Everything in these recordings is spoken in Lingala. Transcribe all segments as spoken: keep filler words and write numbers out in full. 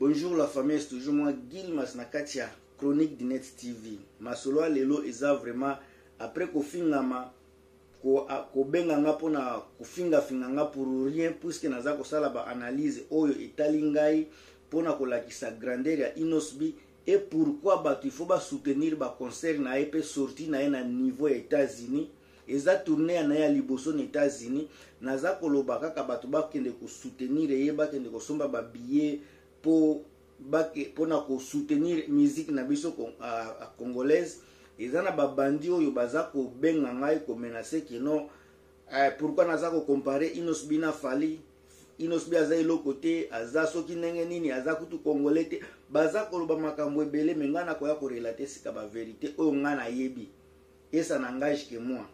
Bonjour la famille, c'est toujours moi Gilmas Nakatia, Chronique du Net T V. Masolo lelo eza vraiment après ko fingama ko ko benganga pona ko finga finganga pour rien puisque naza ko sala ba analyse oyo italingai pona ko lakisa grandeur ya Inosbi et pourquoi ba il faut ba soutenir ba concert na epé sorti na na niveau ya États-Unis. Eza tourné na ya liboso na États-Unis naza ko loba kaka bato ba kende ko soutenir et ba kende ko somba ba billet pour pour na ko soutenir musique na biso a congolaise. Ezana ba bandi oyo baza ko benga ngai ko menacer que non eh, pourquoi naza ko comparer Inosbi na Fally. Inosbi aza ilo côté aza soki ndenge nini aza kutu congolais te baza ko loba makambo ebele mengana ko ya ko relater sika ba vérité oyo ngana yebi et ça n'engage que moi.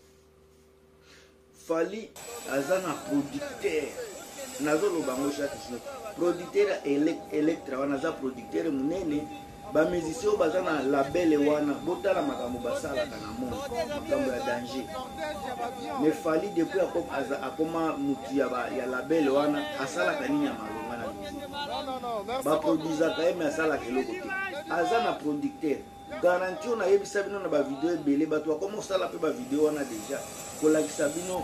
Fally aza na producteur nazo loba ngo chaque jour producteur Electra wana za producteur munene ba musicien baza na label wana botala makambo basala kana monde makambo ya danger mais Fally depuis aza akoma mutu ya ba ya label wana asala kanini ya malonga na musique ba producer ka eme asala keloko te aza na producteur garantie na yebisa bino na ba video ebele bato akoma sala pe ba video wana déjà kolakisa bino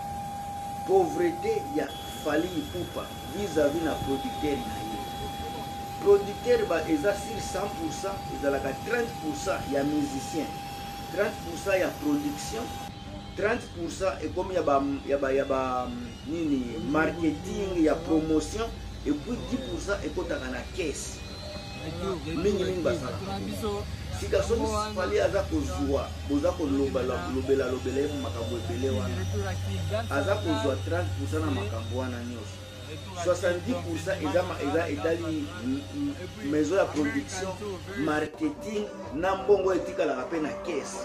pauvreté ya Fally Ipupa vis-à-vis na producteur na ye. Producteur ba eza sur cent pour cent ezalaka trente pour cent ya musicien, trente pour cent ya production, trente pour cent et comme ya ba ya ba ya ba nini marketing ya promotion et puis dix pour cent ekotaka na caisse. Mingi mingi basala. Sika soki Fally aza kozwa boza kolobela lobela lobela makambo ebele wana aza kozwa trente pour cent na makambo wana nyonso soixante-dix pour cent eza eza etali maison ya production marketing na mbongo etikalaka mpe na caisse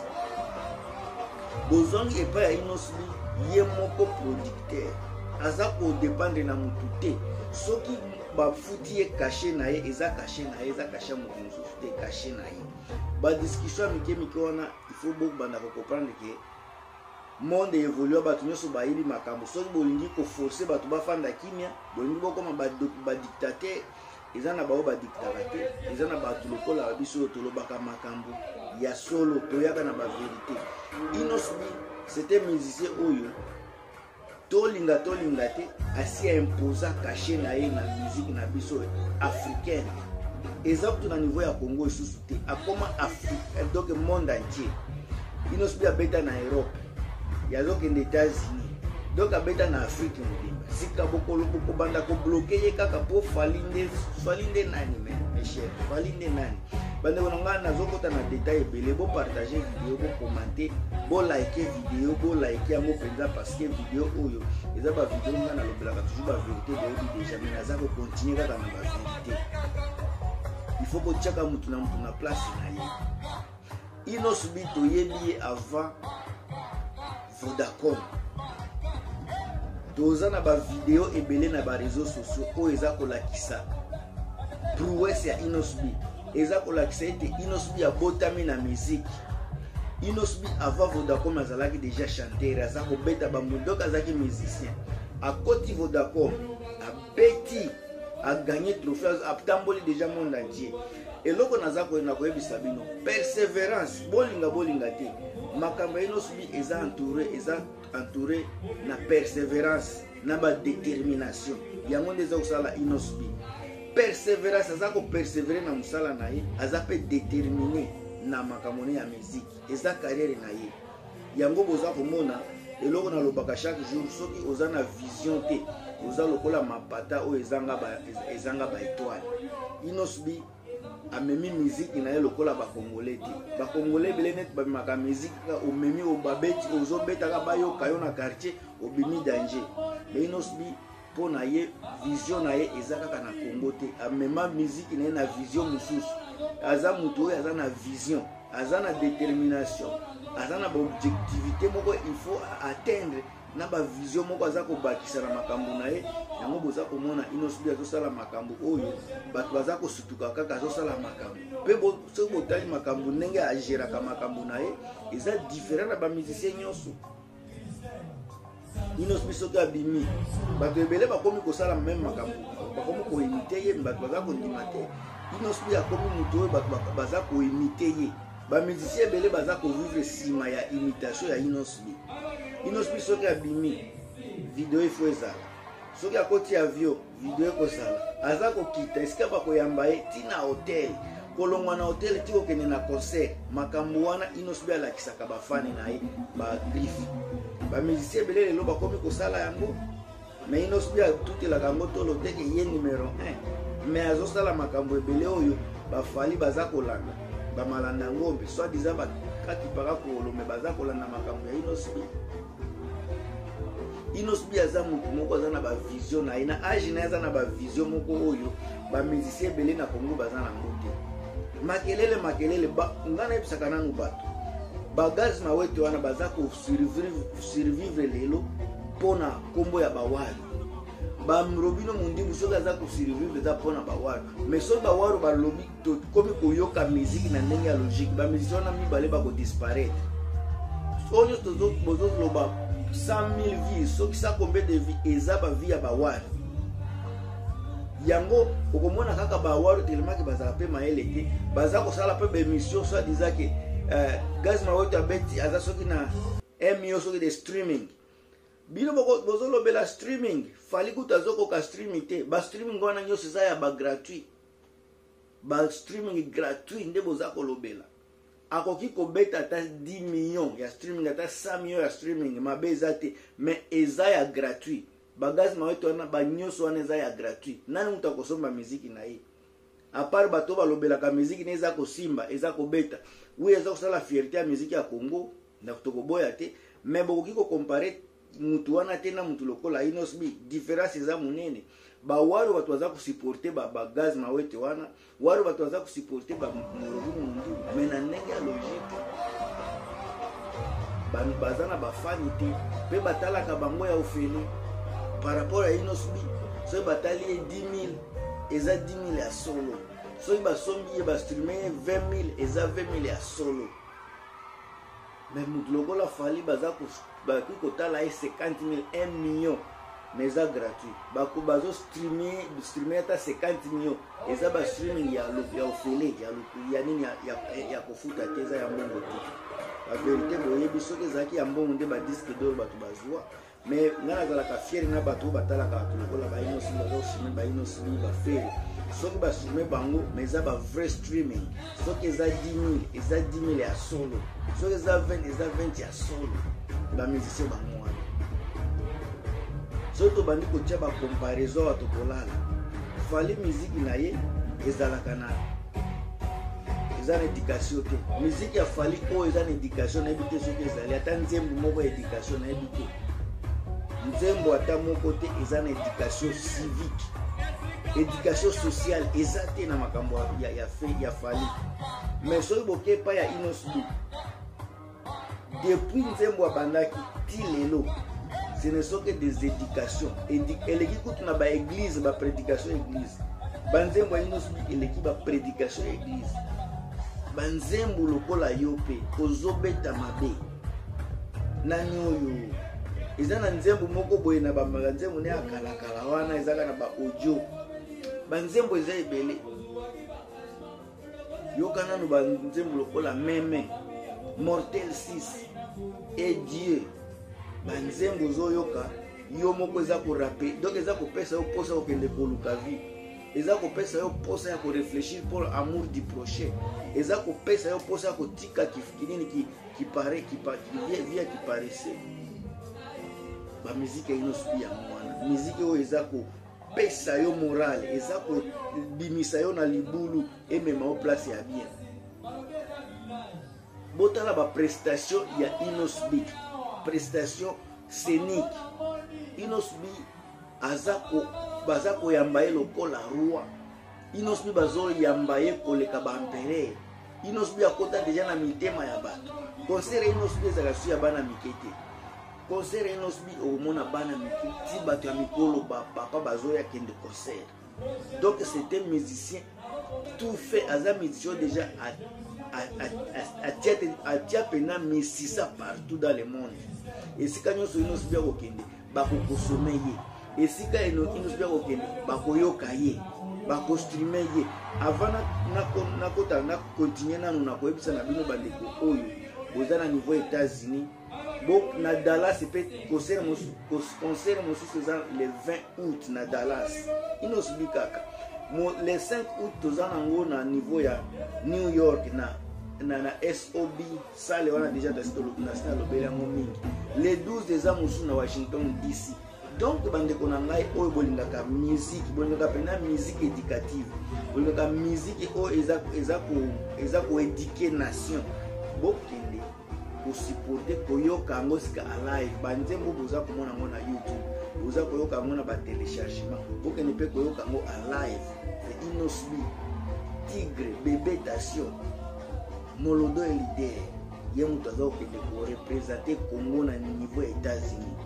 bozongi epai ya Inosbi ye moko producteur aza kodépendre na mutu te soki bafuti ye caché na ye eza caché na ye eza caché moto mosusu te caché na ye ba discussion mike mike wana il faut beaucoup banda ko comprendre que monde évolue bato nyonso bayibi makambo soki bolingi ko forcer bato bafanda kimia bolingi bokoma ba ba dictateur eza na bao ba dictateur te eza na bato lokola biso tolobaka makambo ya solo toyaka na ba vérité. Inosbi c'était musicien oyo tolinga tolinga te asi imposa caché na ye na musique na biso africaine exact na niveau ya Congo isusu te akoma Afrique donc monde entier. Inosbi abeta na Europe yazo kende États-Unis donc abeta na Afrique mobimba sika bokolo boko banda ko bloquer ye kaka po Fally nde Fally nde nani mes chers Fally nde nani bande ko nga nazo kota na détail ebele bo partager vidéo bo commenter bo liker vidéo bo liker yango penza parce que vidéo oyo eza ba vidéo nga na lobelaka toujours ba vérité de déjà mais naza ko continuer kaka na ba vérité. Il faut que tu aies na place na ye. Inosbi toyebi avant Vodacom. Toza na ba vidéo ebele na ba réseaux sociaux o eza kolakisa prouesse ya Inosbi. Eza kolakisa ete Inosbi a botami na musique. Inosbi avant Vodacom azalaki déjà chanteur, aza ko beta ba mundok azaki musicien. A côté Vodacom a beti a gagné trophée a tamboli déjà monde entier et loko naza ko na ko yebisa bino persévérance bolinga bolinga te makambo Inosbi eza entouré eza entouré na persévérance na ba détermination yango ndeza kusala Inosbi persévérance aza ko persévérer na musala na ye aza pe déterminé na makambo ya musique eza carrière na ye yango boza komona eloko na lobaka chaque jour soki oza na vision te oza lokola mapata o ezanga ba ezanga ba étoile. Inosbi amemi musique na ye lokola ba congolais te ba congolais bele net ba maka musique ka o memi o babeti ozo beta ka bayo kayo na quartier o bimi danger mais Inosbi pona ye vision na ye ezaka kana Congo te amema musique na ye na vision mususu aza mutu aza na vision aza na détermination aza na ba objectivité moko il faut atteindre na ba vision moko aza ko bakisa na makambo na ye yango boza komona Inosbi azosala makambo oyo bato baza ko sutuka kaka azosala makambo pe bo so botali makambo ndenge agera ka makambo na ye eza différent na ba musicien nyonso Inosbi soki abimi bato ebele bakomi kosala même makambo bakomi koimite ye bato baza kondima te. Inosbi akomi moto oyo bato baza koimite ye. Bamusicien ebele baza kovivre nsima ya imitation ya Inosbi. Inosbi soki abimi video ifo ezala, soki akoti avion video ekozala, aza kokita esika bakoyamba ye tina hotel kolongwa na hotel ti kokende na concert. Makambo wana Inosbi alakisaka bafani na ye bagriffe. Bamusicien ebele lelo bakomi kosala yango, mais Inosbi atutelaka yango tolo teke ye numéro un, mais azosala makambo ebele oyo bafali baza kolanda bamalanda ngombe soit disant bakati paka kolo me baza kolanda makambo ya Inosbi. Inosbi aza mutu moko aza na bavision na ye na age na ye aza na bavision moko oyo bamusicien ebele na Congo baza na ngote. Makelele makelele nga nayebisaka nanu bato bagaz mawete wana baza kosurvivre lelo mpona kombo ya bawaru. Bamrobino mundimu soki aza kosurvivre eza mpona bawaru, mais soki bawaru balobi tokomi koyoka miziki na ndenge ya logique, bamusicien wana mibale bakodisparaitre. Oyo tozoloba cent mille vies, soki sa combien de vie eza bavie ya bawaru. Yango okomona kaka bawaru telemaki bazala pe mayele te, baza kosala pe bemission soit disant ke gaz mawete abeti aza soki na un million soki de streaming. Bino bozolobela streaming fali kuta azokoka streaming te. Ba streaming wana nyonso eza ya ba gratuit. Ba streaming gratuit nde boza kolobela. Akoki kobeta ata dix millions ya streaming, ata cent millions ya streaming, mabe eza te, mais eza ya gratuit. Bagaz mawete wana ba nyonso wana eza ya gratuit. Nani mutu akosomba miziki na ye? A part bato balobelaka miziki ne eza kosimba, eza kobeta. Oui, eza kosala fierté ya miziki ya Congo, na tokoboya te, mais bokoki ko comparer mutu wana te na mutu lokola Inosbi, différence eza munene. Ba waru bato baza kusupporter ba bagaz mawete wana, waru bato baza kusupporter ba morobu mundu, mais na ndenge ya logique. Ban bazana ba fani te, pe batalaka bango ya ofeli par rapport à Inosbi. So batali dix mille, eza dix mille ya solo. So ba sombi ba streamer vingt mille, eza vingt mille ya solo. Mais mutu lokola fali baza ko ba kotala cinquante mille, un million, mais ça gratuit. Bako bazo streamer, streamer ta cinquante millions, et ça ba streaming ya lo ya ofele, ya lo ya nini ya ya ya kofuta teza ya mbongo te. La vérité boye biso ke zaki ya mbongo nde ba disque d'or batu bazwa. Mais ngana zala ka fier na batu batala ka batu lokola ba Inosbi bazo streamer ba Inosbi ba faire. Soki ba streamer bango, mais ça ba vrai streaming. Soki za dix mille, eza dix mille ya solo. Soki za vingt, eza vingt ya solo. Ba musicien bango wana. Soto bandi kotia ba comparaison wa tokolala. Fali muziki na ye ezalaka na eza na éducation te. Muziki ya fali ko eza na éducation na ebite soki ezali ata nzembo moko ya éducation na ebite. Nzembo ata moko te eza na éducation civique. Éducation sociale eza te na makambo ya ya fe ya fali. Mais soki boke pa ya Inosbi. Depuis nzembo abandaki ti lelo, ce ne sont que des éducations. Eleki kutu na ba église, ba prédication église. Banzembo ya Inosbi eleki ba prédication église. Banzembo lokola yope kozobeta mabe. Nani oyo? Eza na nzembo moko boye na ba nzembo ne akala kala wana ezaka na ba audio. Banzembo eza ebele. Yokana no banzembo lokola meme. Mortel six et Dieu. Banzembo zoyoka yo moko eza ko rapper. Donc eza ko pesa yo posa ko kende koluka vie. Eza ko pesa yo posa ya ko réfléchir pour amour du prochain. Eza ko pesa yo posa ko tika kifikini ki qui paraît qui qui vient qui paraissait. Ba musique Inosbi ya mwana. Musique o eza ko pesa yo moral, eza ko bimisa yo na libulu et même au place ya bien. Botala ba prestation ya Inosbi, prestation scénique. Inosbi azako bazako yambaye lokola roi. Inosbi bazo yambaye koleka ba empereur. Inosbi akota deja na mitema ya bato. Concert Inosbi ezaka ya bana mikete. Concert Inosbi omona bana mikete bato ya mikolo ba papa bazo ya kende concert. Donc c'est un musicien tout fait, aza musicien déjà à atia pena mesisa partout dans le monde. Et si quand nous Inos B okende bakokosome ye, et si quand Inos B okende bakoyoka ye, bakostreamer ye, avant na kota na continuer na na koyebisa na bino bandeko oyo oza na niveau États-Unis. Bon, na Dallas, c'est concert concert le vingt août na Dallas. Inos B kaka. Le cinq août toza nango na niveau ya New York na na na S O B salle wana déjà dans national lobela mingi. Le douze des amusu na Washington D C. Donc bandeko na ngai oyo bolingaka musique, bolingaka pena musique éducative. Bolingaka musique oyo eza eza ko eza ko éduquer nation. Bokende ko supporter koyoka ngo sika alive. Banzembo boza komona ngo na YouTube. Boza koyoka ngo na ba téléchargement. Bokende pe koyoka ngo alive. Inos B, Tigre, Bébé Tation, Molodo et leader. Il y a mutu azao kende ko représenter Congo na niveau États-Unis.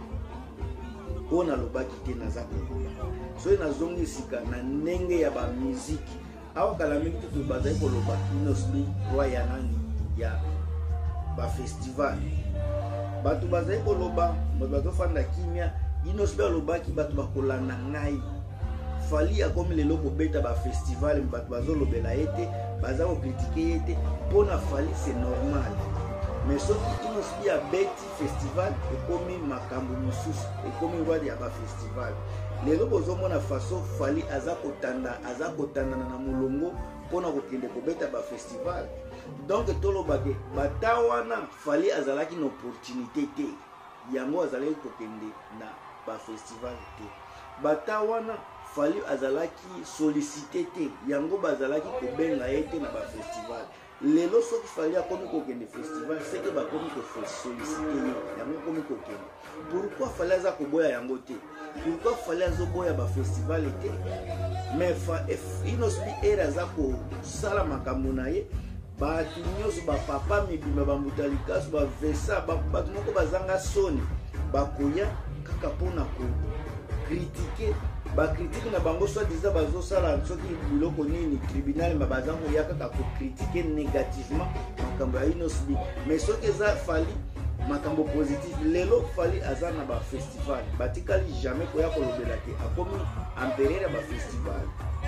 On a lobaki te naza koloba. So na zongi sika na ndenge ya ba musique. Awa kala mingi to bazai koloba Inos B roi ya nani ya ba festival. Batu bazai koloba, bato fanda kimia, Inos B lobaki batu bakolanda ngai. Fali a comme les locaux bêta ba festival bato bazolo bela ete baza ko critiquer ete pona Fali c'est normal. Mais sauf que Inos B a beti festival et comme makambo mususu et comme roi ya ba festival. Les locaux zo mona façon Fali aza kotanda aza kotanda na mulongo pona ko kende ko beta ba festival. Donc tolo bake batawana Fali azalaki une opportunité te. Yango azalaki ko kende na ba festival te. Batawana Fali azalaki sollicité te, yango bazalaki kobenga ete na ba festival. Lelo soki Fali a komi kokende festival, c'est que ba komi ko sollicité yango komi kokende. Pourquoi Fali aza koboya yango te? Pourquoi Fali azoboya ba festival te? Mais fa Inos B era aza ko sala makambo na ye, ba nyonso ba papa mibima ba mutalika so ba vesa ba bato moko bazanga soni, ba koya kaka pona ko critiquer. Ba critique na bango soit disant bazo sala soki biloko nini tribunal ma bazango yaka ka ko critiquer négativement makambo ya Inos B. Mais soki za Fali makambo positif lelo Fali azana ba festival batikali jamais ko ya ko lobela te akomi empereur ba festival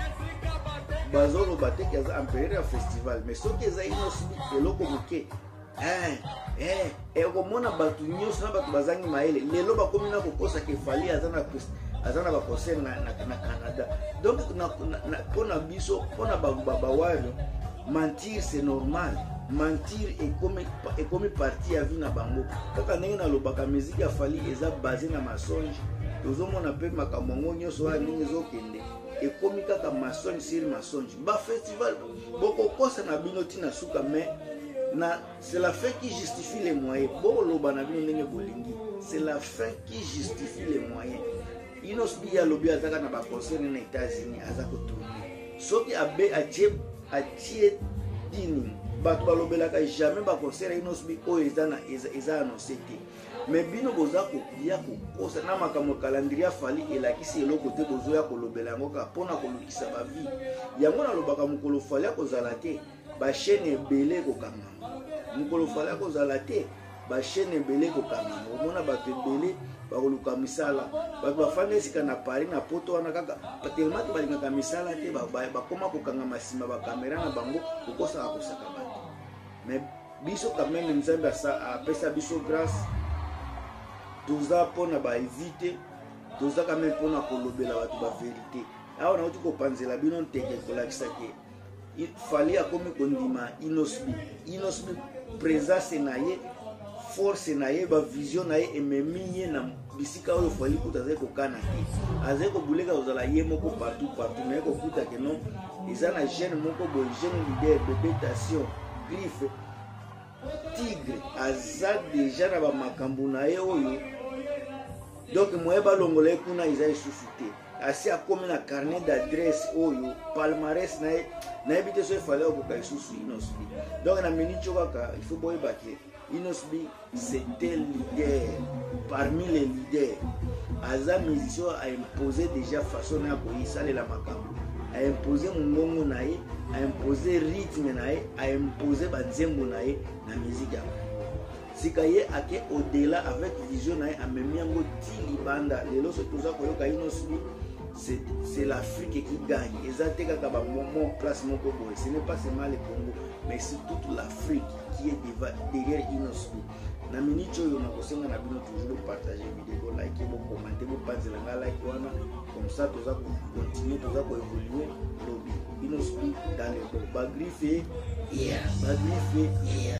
bazo lo bateki za empereur ya festival. Mais soki za Inos B eloko muke eh eh e ko mona batu nyonso na batu bazangi maele lelo bakomi na kokosa ke Fali azana azana ba concert na na Canada. Donc na pona biso pona ba ba walo mentir c'est normal. Mentir est comme est comme partie à vie na bango. Kaka ndenge na lobaka musique ya Fali eza basé na mensonge. Tozo mona pe makamongo nyonso wa ndenge zo kende. Et comme kaka mensonge sur mensonge. Ba festival boko kosa na bino tina suka mais na c'est la fin qui justifie les moyens. Boko loba na bino ndenge bolingi. C'est la fin qui justifie les moyens. Inos B ya lobi azaka na ba concert na États-Unis azako tourner. Soki abe atie atie dini bato balobelaka jamais ba concert Inos B o ezana eza annoncé te. Mais bino bozako ya ko kosa na makambo calendrier Fali elakisi eloko te bozo ya kolobela yango ka pona kolukisa ba vie. Yango na lobaka mukolo Fali akozala te ba chaîne ebele ko kanga. Mukolo Fali akozala te ba chaîne ebele ko kanga. Omona bato ebele bakoluka misala bato bafandi esika na Paris na poto wana kaka tellement te balingaka misala te bakoma kokanga masima bakamera na bango kokosaka kosaka bato. Mais biso quand même Nzambe apesa biso grâce toza mpona baevite toza quand même mpona kolobela bato ba vérité. Awa nauti kopanzela bino nteke kolakisa ke Fali akomi kondima Inos B. Inos B présence na ye force na ye ba vision na ye ememi na bisika oyo Fali kuta azali kokana te azali kobuleka kozala ye moko partout partout mais kokuta ke non eza na jeune moko boye jeune leader Bébé Tation Griffe Tigre aza déjà na ba makambo na ye oyo. Donc moye balongola ye kuna eza lisusu te asi akomi na carnet d'adresse oyo palmarès na ye nayebi te so Fali okoka lisusu Inos B. Donc na minute kaka il faut boyeba ke Inos B c'était leader parmi les leaders. Aza musicien a imposé déjà façon à koyisalela makambo. a imposé mongongo na ye, a imposé rythme na ye, a imposé banzembo na ye na musique. Sika ye ake au-delà avec vision na ye amemi yango ti libanda. Lelo so toza koyoka Inosbi, c'est c'est l'Afrique qui gagne. Eza te kaka ba moment place moko boy. Ce n'est pas seulement le Congo, mais c'est toute l'Afrique qui est derrière Inosbi. Na minute oyo na kosenga na bino toujours partager vidéo, liker, bo commenter, bo panzela nga like wana, comme ça toza ko continuer, toza ko évoluer lobby Inosbi dans le bon. Ba griffe, yeah, ba griffe, yeah.